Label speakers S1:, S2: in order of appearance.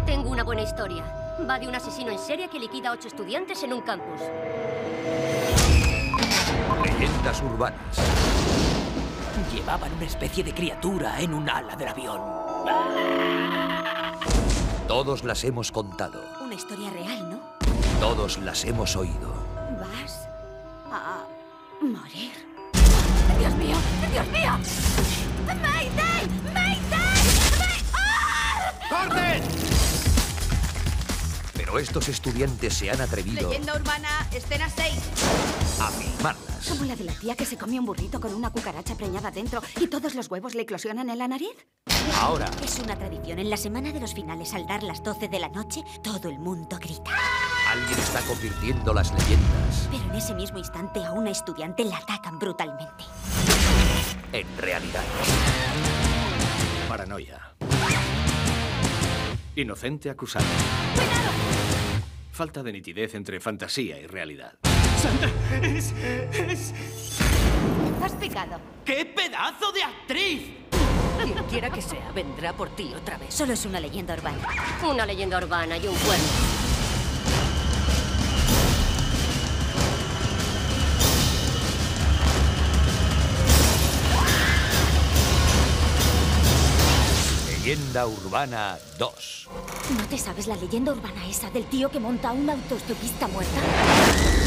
S1: Tengo una buena historia. Va de un asesino en serie que liquida a 8 estudiantes en un campus.
S2: Leyendas urbanas.
S3: Llevaban una especie de criatura en un ala del avión.
S2: Todos las hemos contado.
S4: Una historia real, ¿no?
S2: Todos las hemos oído.
S4: Vas a morir. ¡Dios mío! ¡Dios mío! ¡Mayday! ¡Mayday!
S2: ¡Corten! Pero estos estudiantes se han atrevido
S4: Leyenda urbana, escena 6.
S2: a filmarlas.
S4: ¿Como la de la tía que se come un burrito con una cucaracha preñada dentro y todos los huevos le eclosionan en la nariz?
S2: Ahora,
S4: Es una tradición. En la semana de los finales, al dar las 12 de la noche, todo el mundo grita.
S2: alguien está convirtiendo las leyendas
S4: Pero en ese mismo instante a una estudiante la atacan brutalmente.
S2: en realidad.
S5: Paranoia. Inocente acusado. Falta de nitidez entre fantasía y realidad.
S6: ¡Sandra!
S4: Has picado.
S6: ¡Qué pedazo de actriz!
S1: Quien quiera que sea, vendrá por ti otra vez.
S4: Solo es una leyenda urbana.
S1: Una leyenda urbana y un cuerno.
S2: Leyenda urbana 2.
S4: ¿No te sabes la leyenda urbana esa del tío que monta una autoestopista muerta?